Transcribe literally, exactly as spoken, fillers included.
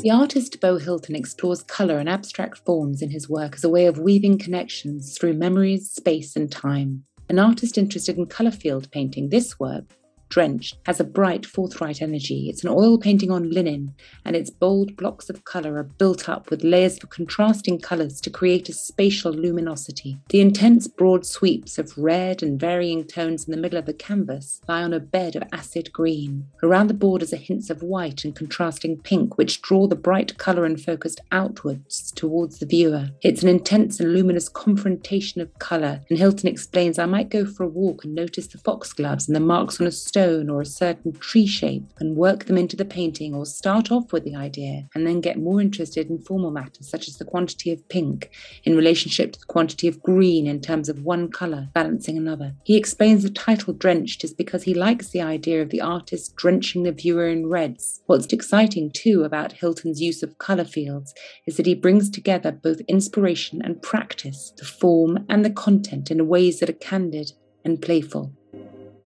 The artist Bo Hilton explores colour and abstract forms in his work as a way of weaving connections through memories, space, and time. An artist interested in colourfield painting, this work, Drenched, has a bright, forthright energy. It's an oil painting on linen, and its bold blocks of colour are built up with layers of contrasting colours to create a spatial luminosity. The intense, broad sweeps of red and varying tones in the middle of the canvas lie on a bed of acid green. Around the borders are hints of white and contrasting pink, which draw the bright colour and focus outwards towards the viewer. It's an intense and luminous confrontation of colour, and Hilton explains, "I might go for a walk and notice the foxgloves and the marks on a stone or a certain tree shape and work them into the painting, or start off with the idea and then get more interested in formal matters such as the quantity of pink in relationship to the quantity of green in terms of one colour balancing another." He explains the title Drenched is because he likes the idea of the artist drenching the viewer in reds. What's exciting too about Hilton's use of colour fields is that he brings together both inspiration and practice, the form and the content, in ways that are candid and playful.